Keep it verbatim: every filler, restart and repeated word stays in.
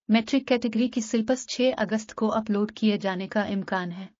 Matric category की syllabus छह अगस्त को अपलोड किए जाने का इम्कान है।